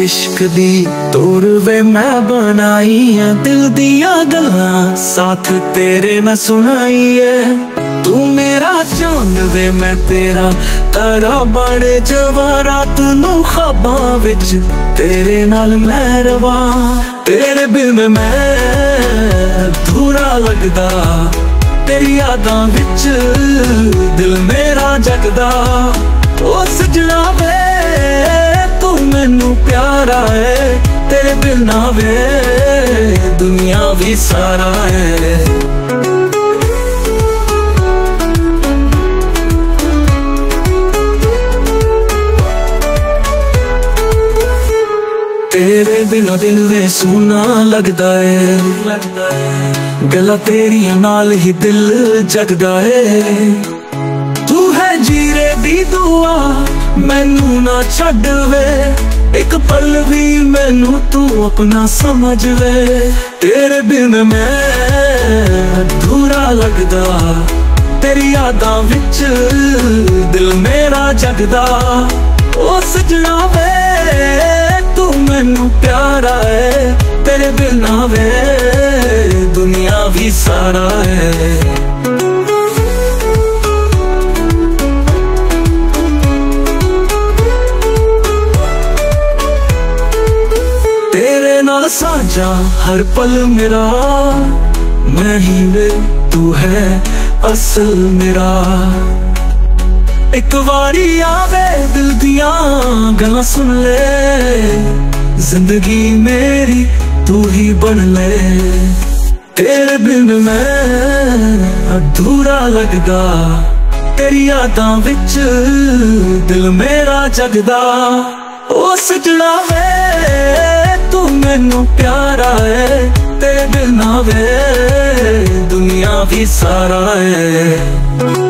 इश्क दी तोड़ वे मैं बनाई है, दिल दिया गल्लां साथ तेरे मैं सुनाई है। तू मेरा चांद वे मैं तेरा तारा बड़े जवारात नू ख्वाबां विच तेरे नाल मैं रवा। तेरे बिन मैं अधूरा लगदा, तेरी यादां विच दिल मेरा जगदा। ओ सजना वे तू मैनू प्यारा है, तेरे बिना वे दुनिया भी सारा है। तेरे बिना दिल वे सुना लगदा है, गल्लां तेरियां नाल ही दिल जगदा है। तू है जीरे दी दुआ मैनू ना छड्ड वे, एक पल भी मैनू तू अपना समझ वे। तेरे बिन मैं अधूरा लगदा, तेरी यादां विच दिल मेरा जगदा। ओ सजना वे तू मैनू प्यारा है, तेरे बिना वे दुनिया भी सारा है। तेरे नाल साझा हर पल मेरा, मैं ही वे तू है असल मेरा। एक बारी आवे दिल दियां गल्लां सुन ले, जिंदगी मेरी तू ही बन ले। तेरे बिन मैं अधूरा लगदा, तेरी यादां विच दिल मेरा जगदा। ओ सजना वे तू मैनू प्यारा है, तेरे बिना वे दुनिया भी सारा है।